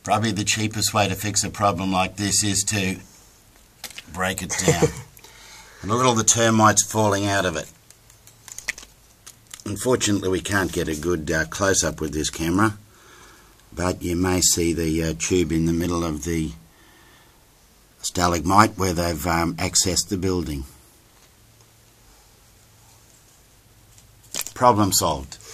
Probably the cheapest way to fix a problem like this is to break it down. And look at all the termites falling out of it. Unfortunately, we can't get a good close-up with this camera, but you may see the tube in the middle of the stalagmite where they've accessed the building. Problem solved.